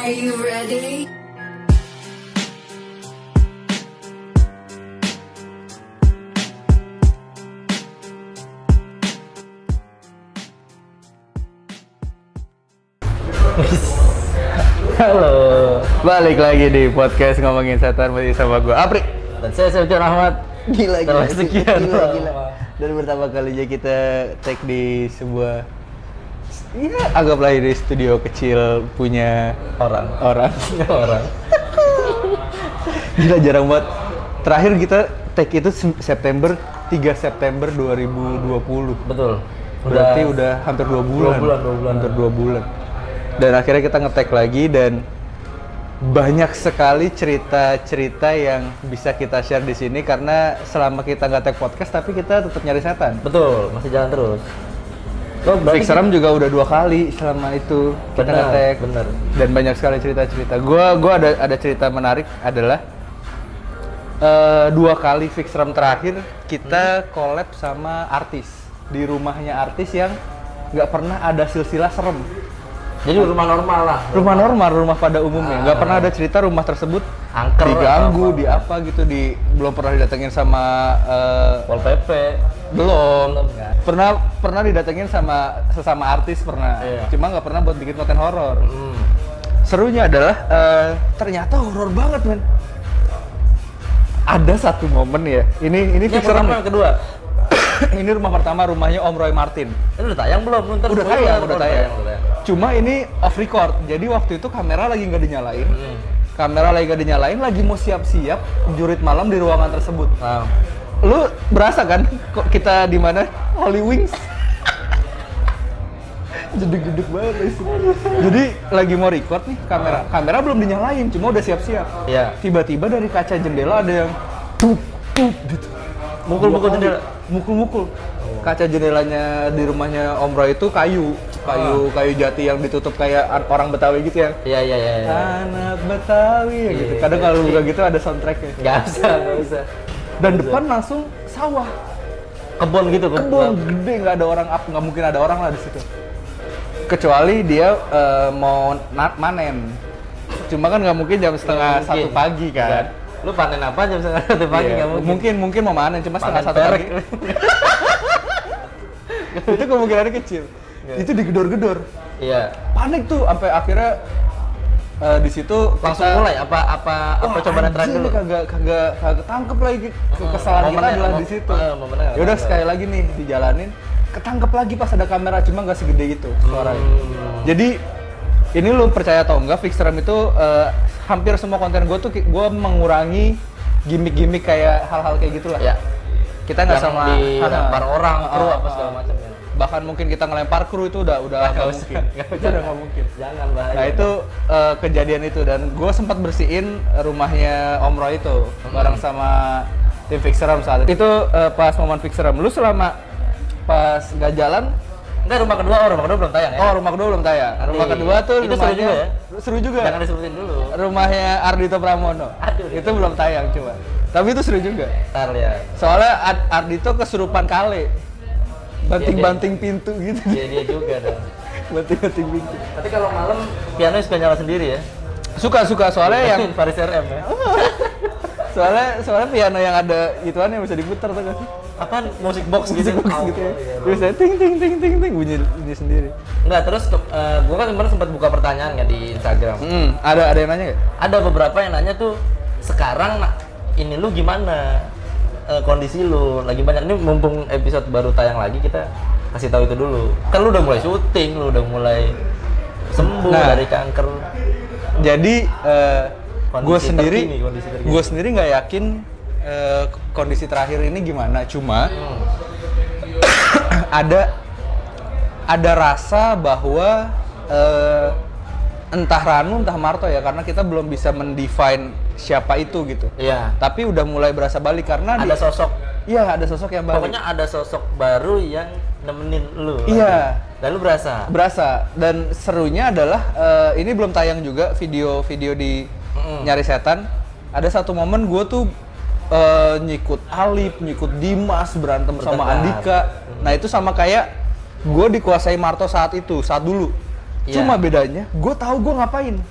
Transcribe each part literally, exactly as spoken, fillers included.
Are you ready? Halo, balik lagi di podcast ngomongin setan masih sama gue Apri dan saya Sefjan Ahmad. Gila gila, Setelah sekian gila, lama. gila. Dan pertama kalinya kita take di sebuah, ya anggaplah ini studio kecil punya Orang, orang orang. Gila, jarang banget. Terakhir kita take itu Sem- September tiga September dua ribu dua puluh. Betul. Berarti udah hampir dua bulan. Dua bulan, dua bulan. Hampir dua bulan. Dan akhirnya kita nge-tag lagi dan banyak sekali cerita-cerita yang bisa kita share di sini karena selama kita nggak tag podcast tapi kita tetap nyari setan. Betul, masih jalan terus. Oh, Fix Seram juga udah dua kali selama itu kita Benar, nge-tag. benar. Dan banyak sekali cerita-cerita. Gua gua ada ada cerita menarik adalah eh, dua kali Fix Seram terakhir kita collab sama artis di rumahnya artis yang nggak pernah ada silsilah serem. Jadi rumah normal lah. Rumah normal, rumah pada umumnya. Nggak pernah ada cerita rumah tersebut Angker diganggu, apa, di apa gitu, di belum pernah didatengin sama eh, Pol P P. belum. Belum, kan? Pernah pernah didatengin sama sesama artis pernah. Iya. Cuma nggak pernah buat bikin konten horor. Hmm. Serunya adalah eh, ternyata horor banget, men. Ada satu momen ya. Ini ini Yang Fix Seram pertama, nih. yang kedua. Ini rumah pertama, rumahnya Om Roy Martin. Ini udah tayang belum? Ntar Udah spoiler. tayang, udah Oh, tayang. udah tayang. Cuma ini off record. Jadi waktu itu kamera lagi nggak dinyalain. Hmm. Kamera lagi nggak dinyalain, lagi mau siap-siap jurit malam di ruangan tersebut. Nah, Lu berasa kan kok kita di mana? Holy Wings. Jeduk-jeduk banget guys. Jadi lagi mau record nih, kamera kamera belum dinyalain, cuma udah siap-siap. Iya. Tiba-tiba dari kaca jendela ada yang tup tup gitu. Mukul-mukul Dua kali. jendela? Mukul-mukul. Kaca jendelanya di rumahnya Om Roy itu kayu, kayu kayu jati yang ditutup kayak an- orang Betawi gitu ya. iya iya iya. iya. Anak Betawi ya gitu. Iya, Kadang iya. kalau buka gitu ada soundtracknya. Nggak usah, nggak usah. Dan depan langsung sawah, Kebun gitu, kebun gede, nggak ada orang, up nggak mungkin ada orang lah di situ. Kecuali dia eh, mau na- manen. Cuma kan nggak mungkin jam setengah Nggak satu mungkin. pagi kan. Nggak. Lu panen apa jam setengah satu pagi? Iya, Nggak mungkin. mungkin mungkin mau manen cuma setengah Panen satu perek. pagi. Itu kemungkinannya kecil. Iya. Itu digedor-gedor. Iya. Panik tuh sampai akhirnya eh, di situ Langsung kita- mulai apa apa apa Wah, coba terakhir anjing, dulu. ini kagak kagak kagak tangkep lagi. Ke- Kesalahan kita momennya, adalah mom- di situ. eh, momennya Ya udah ada. sekali lagi nih dijalanin, ketangkep lagi pas ada kamera cuma nggak segede itu suaranya. Hmm. Jadi ini lu percaya atau enggak, Fix Seram itu eh, hampir semua konten gue tuh gue mengurangi gimmick-gimmick kayak hal-hal kayak gitulah. Ya. Kita nggak Yang sama dilempar Ah, orang, ah, kru ah, apa ah. segala macam ya. Bahkan mungkin kita ngelempar kru itu udah udah Nggak nggak usah, mungkin. nggak Itu udah nggak mungkin. Jangan bahaya. Nah itu eh, kejadian itu dan gue sempat bersihin rumahnya Om Roy itu bareng sama tim Fix Seram saat itu. Itu eh, pas momen Fix Seram. Lu selama pas nggak jalan, Enggak, rumah kedua, oh, rumah kedua belum tayang ya. oh rumah kedua belum tayang. Rumah Iya. kedua tuh Itu seru rumahnya juga ya? seru juga. Jangan disebutin dulu. Rumahnya Ardito Pramono. Aduh. Itu belum tayang coba. Tapi itu seru juga. Ntar ya. Soalnya Ar- Ardito kesurupan kale. Banting-banting pintu gitu. Dia dia juga dong. Banting-banting pintu. Tapi kalau malam piano suka nyala sendiri ya. Suka-suka soalnya yang Faris R M ya. soalnya soalnya piano yang ada gituan yang bisa diputar tuh kan. Apaan musik box gitu? Musik box Oh, gitu ya. iya, Terus saya ting ting ting ting ting bunyi bunyi sendiri. Enggak, terus eh, gua kan kemarin sempat buka pertanyaan ya di Instagram. Hmm, ada ada yang nanya nggak? Ada beberapa yang nanya tuh sekarang nah, ini lu gimana? Eh, kondisi lu lagi banyak ini mumpung episode baru tayang lagi kita kasih tahu itu dulu. Kan lu udah mulai syuting, lu udah mulai sembuh Nah. dari kanker. Jadi Kondisi gue sendiri terkini, kondisi terkini. gue sendiri nggak yakin eh, kondisi terakhir ini gimana. Cuma Hmm. ada ada rasa bahwa eh, entah Ranu entah Marto ya karena kita belum bisa mendefine siapa itu gitu. Iya. Tapi udah mulai berasa balik karena Ada di- sosok. Iya ada sosok yang balik. Pokoknya ada sosok baru yang nemenin lu. Iya. lagi. Dan lu berasa. Berasa dan serunya adalah eh, ini belum tayang juga video-video di Mm-mm. Nyari Setan. Ada satu momen gue tuh eh, nyikut Alip, nyikut Dimas berantem sama Bertengkar. Andika. Nah itu sama kayak gue dikuasai Marto saat itu, saat dulu. Iya. Cuma bedanya gue tahu gue ngapain.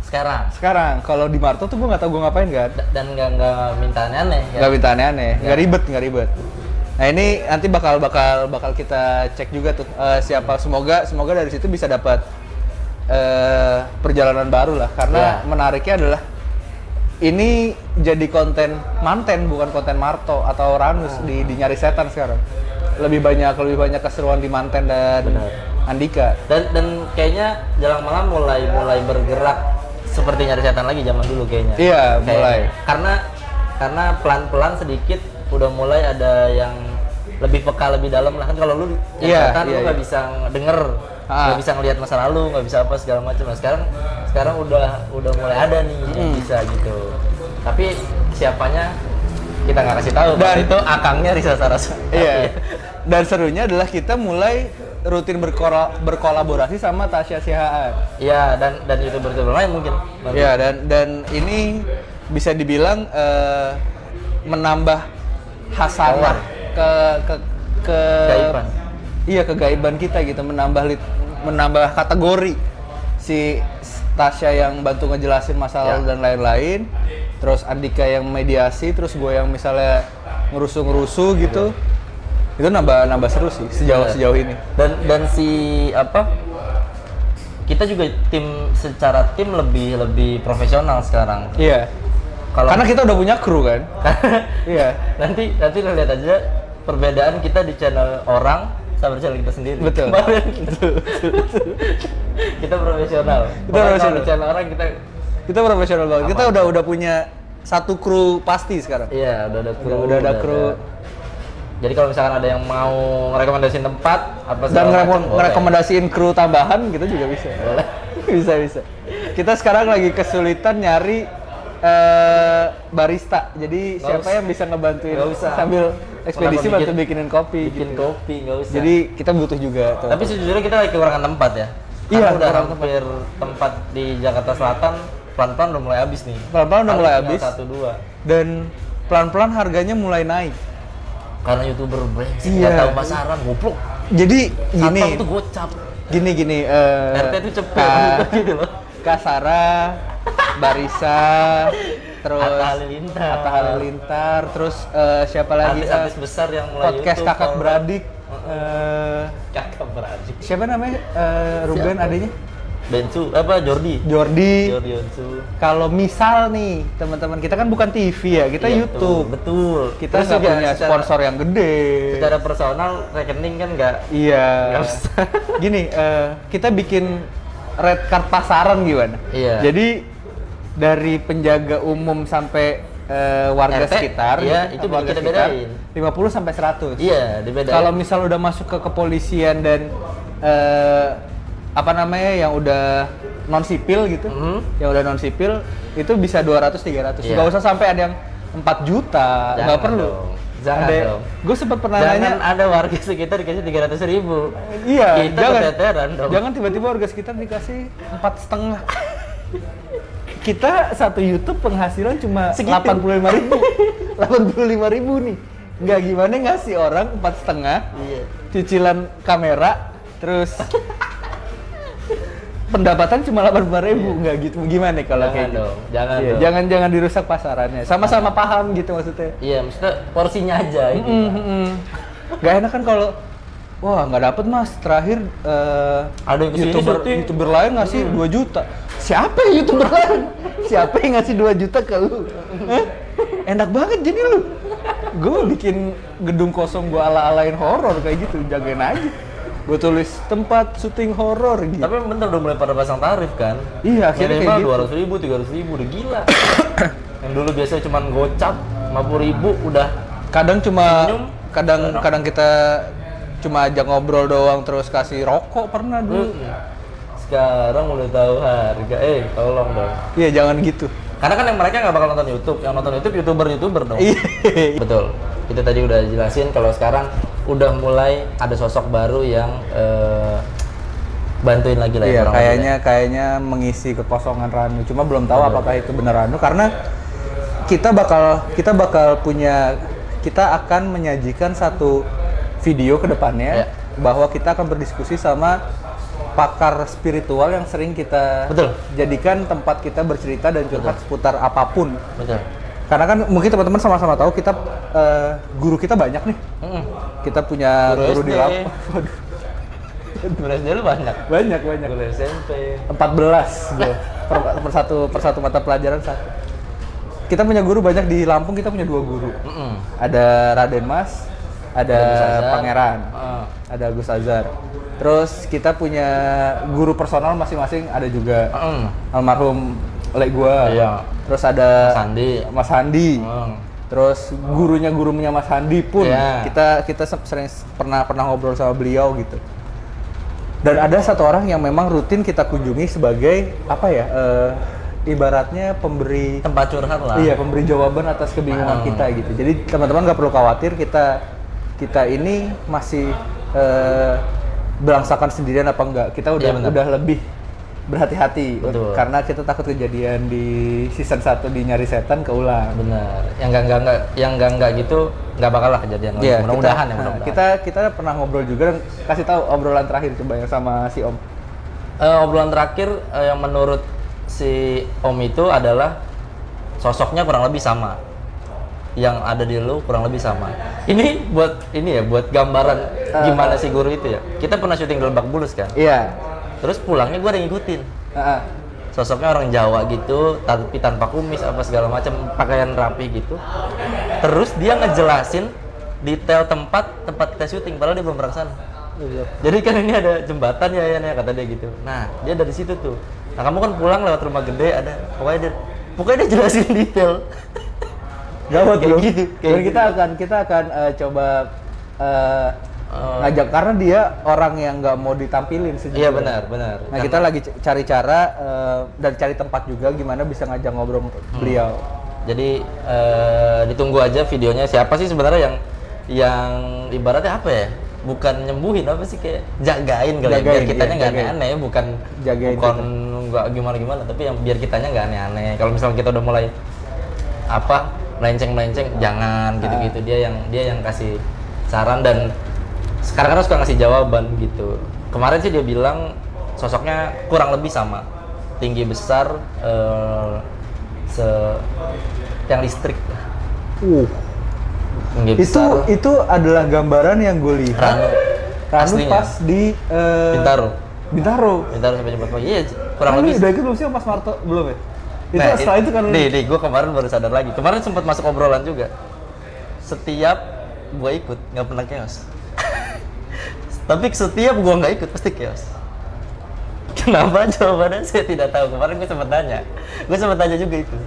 sekarang. Sekarang kalau di Marto tuh gue nggak tahu gue ngapain kan. Da- dan nggak nggak minta aneh-aneh ya. Nggak minta aneh-aneh, Ya. nggak ribet, nggak ribet. Nah ini nanti bakal bakal bakal kita cek juga tuh eh, siapa, semoga semoga dari situ bisa dapat eh, perjalanan baru lah, karena Ya. menariknya adalah ini jadi konten manten bukan konten Marto atau Ranus di, di Nyari Setan sekarang. Lebih banyak lebih banyak keseruan di Manten dan Benar. Andika. Dan dan kayaknya Jalan Malam mulai mulai bergerak seperti Nyari Setan lagi zaman dulu kayaknya. Iya, Kayaknya. mulai. Karena karena pelan-pelan sedikit udah mulai ada yang lebih peka lebih dalam lah, kan kalau lu Nyari Iya, Setan iya, lu nggak iya. bisa denger, Ah. nggak bisa ngelihat masa lalu, nggak bisa apa segala macam. Nah, sekarang sekarang udah udah mulai ada nih yang Hmm. bisa gitu. Tapi siapanya kita nggak kasih tahu. Dan- Dan itu akangnya Risa Sarasa. Iya. Dan serunya adalah kita mulai rutin berkora- berkolaborasi sama Tasya Sihaan. Iya, dan dan youtuber-youtuber lain mungkin. nanti. Ya, dan dan ini bisa dibilang eh, menambah hasanah ke ke ke Gaiban. Iya, kegaiban kita gitu, menambah lit- menambah kategori si Tasya yang bantu ngejelasin masalah Ya. dan lain-lain, terus Andika yang mediasi, terus gue yang misalnya ngerusuh-ngerusuh gitu. Itu nambah nambah seru sih sejauh Bener. sejauh ini. Dan dan si apa? Kita juga tim secara tim lebih lebih profesional sekarang. Iya. Kalau Karena kita udah punya kru kan. Iya. nanti nanti lo lihat aja perbedaan kita di channel orang sama channel kita sendiri. Betul. Kemarin kita profesional. Kita Pokoknya profesional. kalau di channel orang kita Kita profesional banget. Kita udah udah punya satu kru pasti sekarang. iya udah ada kru. Udah, udah ada kru. Jadi kalau misalkan ada yang mau ngerekomendasiin tempat apa Dan segala ngereko- macam, boleh. ngerekomendasiin kru tambahan kita juga bisa. Boleh. bisa bisa. Kita sekarang lagi kesulitan nyari eh, barista. Jadi Nggak siapa usah. yang bisa ngebantuin Nggak usah. sambil ekspedisi Kenapa bantu bikin- bikinin kopi. bikin gitu. kopi nggak usah. Jadi kita butuh juga. Tuh. Tapi sejujurnya kita lagi kekurangan tempat ya. Iya, Karena udah kekurangan hampir tempat. di Jakarta Selatan pelan-pelan udah mulai habis nih. Pelan-pelan udah Paling mulai tinggal habis. Satu dua. Dan pelan-pelan harganya mulai naik. Karena youtuber brengsek Iya. nggak tahu pasaran, goblok. Jadi gini, Satpam tuh gocap. gini gini. eh, R T tuh cepet Kak- gitu loh. Kasara, Barisa, terus Atta Halilintar. Atta Halilintar, terus eh, siapa lagi? Artis-artis eh, besar yang mulai podcast YouTube, kakak kalau- beradik. eh, Kakak beradik. siapa namanya? Eh, Ruben Siapa? adanya? Bensu apa Jordi? Jordi. Jordi Onsu. Kalau misal nih teman-teman kita kan bukan T V ya, kita Iya, YouTube. Betul. betul. Kita Terus nggak juga punya secara- sponsor yang gede. Secara personal rekening kan nggak Iya. nggak usah. Gini, eh, kita bikin red card pasaran gimana? Iya. Jadi dari penjaga umum sampai eh, warga R T, sekitar, iya, gitu, itu warga kita sekitar, bedain. lima puluh sampai seratus. Iya, dibedain. Kalau misal udah masuk ke kepolisian dan eh, apa namanya yang udah non sipil gitu, Mhm. yang udah non sipil itu bisa dua ratus tiga ratus. Iya. Nggak usah sampai ada yang empat juta, nggak Jangan perlu. dong. Jangan Ada- dong. Gue sempat pernah Jangan nanya, ada warga sekitar dikasih tiga ratus ribu. iya, Kita jangan, keteteran dong. jangan tiba-tiba warga sekitar dikasih empat setengah. Kita satu YouTube penghasilan cuma Segitu. delapan puluh lima ribu, delapan puluh lima ribu nih. Nggak gimana ngasih orang empat setengah, Iya. cicilan kamera, terus pendapatan cuma delapan puluh lima ribu, nggak gitu. Gimana kalau Jangan kayak gitu? dong, jangan Iya, dong. jangan jangan dirusak pasarannya. Sama-sama paham gitu maksudnya. Iya, maksudnya porsinya aja itu. Mm, mm, mm. Gak enak kan kalau wah nggak dapet mas terakhir eh, Ada yang kesini youtuber syuting. youtuber lain ngasih dua juta. Siapa ya youtuber lain? Siapa yang ngasih dua juta ke lu? Hah? Enak banget jadi lu. Gue bikin gedung kosong gue ala-alain horor kayak gitu, jagain aja. Gue tulis tempat syuting horor gitu. Tapi bener udah mulai pada pasang tarif kan? Iya, akhirnya kayak Minimal gitu. dua ratus ribu, tiga ratus ribu, udah gila. Yang dulu biasanya cuma gocap lima puluh ribu udah. Kadang cuma Senyum. kadang Enak. kadang kita cuma ajak ngobrol doang terus kasih rokok pernah dulu. Mm. Sekarang udah tahu harga. Eh, tolong dong. Iya jangan gitu. Karena kan yang mereka nggak bakal nonton YouTube, yang nonton YouTube youtuber-youtuber dong. Iya. Betul. Kita tadi udah jelasin kalau sekarang udah mulai ada sosok baru yang eh, bantuin lagi lah ya Iya, kurang kayaknya kayaknya mengisi kekosongan Ranu. Cuma belum tahu apakah itu benar Ranu karena kita bakal kita bakal punya kita akan menyajikan satu video ke depannya Ya. bahwa kita akan berdiskusi sama pakar spiritual yang sering kita Betul. jadikan tempat kita bercerita dan curhat seputar apapun. Betul. Karena kan mungkin teman-teman sama-sama tahu kita uh, guru kita banyak nih. Mm-mm. Kita punya Guru guru, S D. di lab. Guru S D lu banyak. banyak banyak. Guru S M P. empat belas gue. Per, per satu per satu mata pelajaran satu. Kita punya guru banyak di Lampung, kita punya dua guru. Mm-mm. Ada Raden Mas, ada Gus Azhar. Pangeran, Ah. ada Gus Azhar. Terus kita punya guru personal masing-masing, ada juga Mm. almarhum lek gua. Iya. Terus ada Mas Andi. Mas Handi. Mm. Terus gurunya gurunya Mas Handi pun Iya. kita kita se- sering pernah pernah ngobrol sama beliau gitu. Dan ada satu orang yang memang rutin kita kunjungi sebagai apa ya? eh, ibaratnya pemberi Tempat curhat lah. iya, pemberi jawaban atas kebingungan Hmm. kita gitu. Jadi teman-teman nggak perlu khawatir, kita kita ini masih eh, belangsakan sendirian apa enggak. Kita udah Iya, benar. udah lebih berhati-hati Betul. karena kita takut kejadian di season satu di Nyari Setan keulang. Benar. Yang enggak enggak enggak yang enggak enggak gitu enggak bakal lah kejadian lagi. Iya, Mudah-mudahan kita, ya, nah, mudah-mudahan. kita kita pernah ngobrol juga dan kasih tahu obrolan terakhir coba yang sama si Om. Eh, obrolan terakhir eh, yang menurut si Om itu adalah sosoknya kurang lebih sama. Yang ada di lu kurang lebih sama. Ini buat ini ya, buat gambaran gimana si guru itu ya. Kita pernah syuting di Lebak Bulus kan. Iya. Terus pulangnya gue ada ngikutin. Heeh. Sosoknya orang Jawa gitu, tapi tanpa kumis apa segala macam, pakaian rapi gitu. Terus dia ngejelasin detail tempat tempat kita syuting, padahal dia belum pernah kesana. Jadi kan ini ada jembatan ya, ya, ya kata dia gitu. Nah dia dari situ tuh. Nah kamu kan pulang lewat rumah gede ada, pokoknya dia, pokoknya dia jelasin detail. Gawat Kayak loh. gitu, kayak Dan gitu. kita akan kita akan eh, coba eh, Oh. ngajak karena dia orang yang nggak mau ditampilin sejujurnya. Iya benar, benar. Nah kita lagi c- cari cara eh, dan cari tempat juga gimana bisa ngajak ngobrol beliau. Jadi eh, ditunggu aja videonya. Siapa sih sebenarnya yang yang ibaratnya apa ya? Bukan nyembuhin apa sih, kayak jagain kali ya, biar Jagain, kitanya iya, nggak jagain. aneh-aneh, bukan Jagain bukan nggak gimana-gimana, tapi yang biar kitanya nggak aneh-aneh. Kalau misalnya kita udah mulai apa melenceng-melenceng, jangan gitu-gitu. Dia yang dia yang kasih saran dan sekarang kan suka ngasih jawaban gitu. Kemarin sih dia bilang sosoknya kurang lebih sama, tinggi besar, eh, se yang listrik. Uh. Tinggi Itu besar. itu adalah gambaran yang gue lihat. Ranu. Ranu Aslinya. pas di eh, Bintaro. Bintaro. Bintaro sampai jemput pagi. Iya, kurang Ranu lebih. udah ikut belum sih sama Mas Marto? Belum ya? Itu Nah, setelah itu kan nih, nih, gue kemarin baru sadar lagi. Kemarin sempat masuk obrolan juga. Setiap gue ikut, nggak pernah chaos. Tapi setiap gue nggak ikut, pasti chaos. Kenapa? Jawabannya saya tidak tahu. Kemarin gue sempat tanya. Gue sempat tanya juga itu.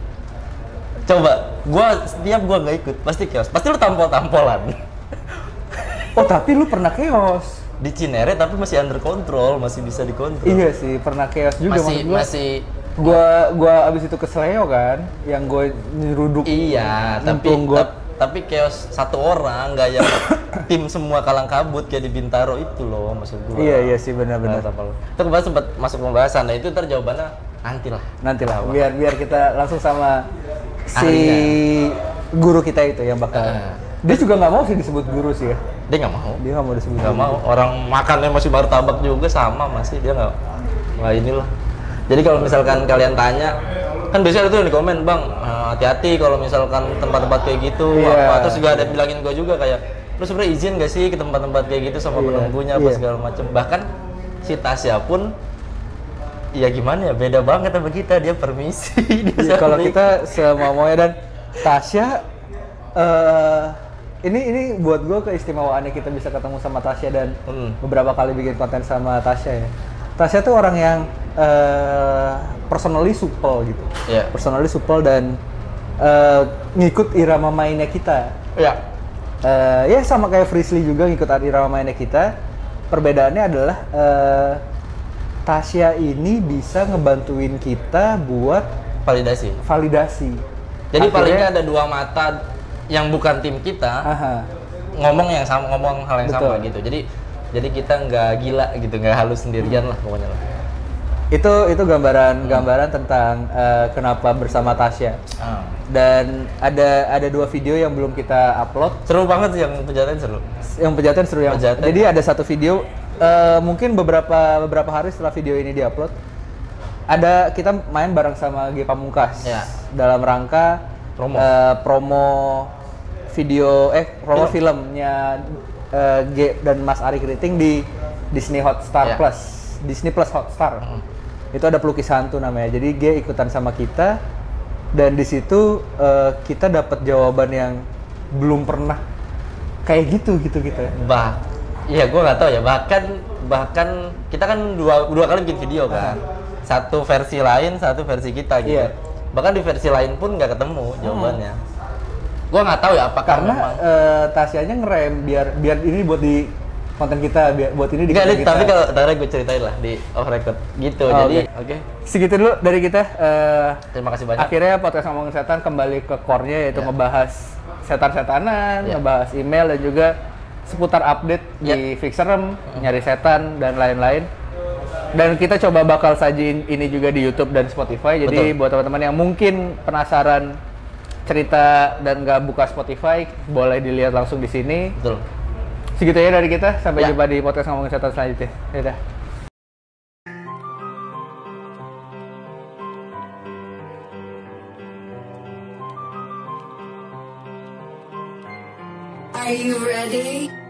Coba, gue setiap gue nggak ikut, pasti chaos. Pasti lu tampol-tampolan. Oh tapi lu pernah chaos? Di Cinere tapi masih under control, masih bisa dikontrol. Iya sih, pernah chaos juga Masih, maksud gua. masih Gua gua abis itu ke Seleo kan, yang gue nyeruduk. Iya, tapi nyemplung got. tap- tapi chaos satu orang, nggak yang tim semua kalang kabut kayak di Bintaro itu loh, maksud gua. Iya iya sih benar-benar. Nah, apa- itu kemarin sempat masuk pembahasan, nah itu ntar jawabannya nanti lah. Nanti lah, Apa? biar biar kita langsung sama si Ahlinya. guru kita itu yang bakal. Heeh. Dia juga nggak mau sih disebut guru sih ya. Dia nggak mau, Dia nggak mau disebut. nggak guru. mau. Orang makannya masih martabak juga sama masih, dia nggak, nggak inilah. Jadi kalau misalkan kalian tanya, kan biasanya itu yang di komen, bang, eh, hati-hati kalau misalkan tempat-tempat kayak gitu, Iya. apa. Terus juga ada yang bilangin gue juga kayak, lu sebenarnya izin gak sih ke tempat-tempat kayak gitu sama Iya, penunggunya apa iya. segala macem. Bahkan si Tasya pun, ya gimana ya, beda banget sama kita, dia permisi. Dia Iya, kalau sampai- kita semau-maunya dan Tasya, eh ini ini buat gue keistimewaannya kita bisa ketemu sama Tasya dan Hmm. beberapa kali bikin konten sama Tasya ya. Tasya tuh orang yang eh personally supel gitu. Iya. Personally supel dan eh, ngikut irama mainnya kita. Ya, Eh, ya sama kayak Frisly juga ngikut irama mainnya kita. Perbedaannya adalah eh, Tasya ini bisa ngebantuin kita buat validasi. validasi. Jadi Akhirnya- paling nggak ada dua mata yang bukan tim kita Aha. ngomong yang sama, ngomong hal yang sama Betul. gitu. Jadi jadi kita nggak gila gitu, nggak halus sendirian lah pokoknya lah. Itu itu gambaran gambaran tentang eh, kenapa bersama Tasya. Ah. Dan ada ada dua video yang belum kita upload. Seru banget sih yang penjataan seru. Yang pejaten seru yang. Pejaten. Jadi ada satu video eh, mungkin beberapa beberapa hari setelah video ini diupload, ada kita main bareng sama G Pamungkas Ya. dalam rangka Promo. eh, promo video eh promo Film. filmnya eh, G dan Mas Ari Kriting di Disney Hotstar Ya. Plus, Disney Plus Hotstar. Mm. Itu ada pelukis hantu namanya. Jadi G ikutan sama kita dan di situ eh, kita dapat jawaban yang belum pernah kayak gitu gitu gitu. Bah, iya gue nggak tahu ya. Bahkan bahkan kita kan dua dua kali bikin video kan. Satu versi lain, satu versi kita gitu. Iya. Bahkan di versi lain pun nggak ketemu jawabannya. Gue nggak tahu ya apakah Karena memang. eh, Tasyanya ngerem biar biar ini buat di konten kita, biar buat ini di Enggak, konten Dit, kita. tapi kalau ntar gue ceritain lah di off record gitu. Oh, Jadi, oke. oke. Segitu dulu dari kita. eh, Terima kasih banyak. Akhirnya podcast ngomongin setan kembali ke core-nya, yaitu Ya. ngebahas setan-setanan, Ya. ngebahas email dan juga seputar update Ya. di Fixerem, nyari setan dan lain-lain. Dan kita coba bakal sajiin ini juga di YouTube dan Spotify. Jadi Betul. buat teman-teman yang mungkin penasaran cerita dan nggak buka Spotify, boleh dilihat langsung di sini. Betul. Segitu ya dari kita. Sampai Ya. jumpa di podcast ngomongin setan selanjutnya. Dadah. Are you ready?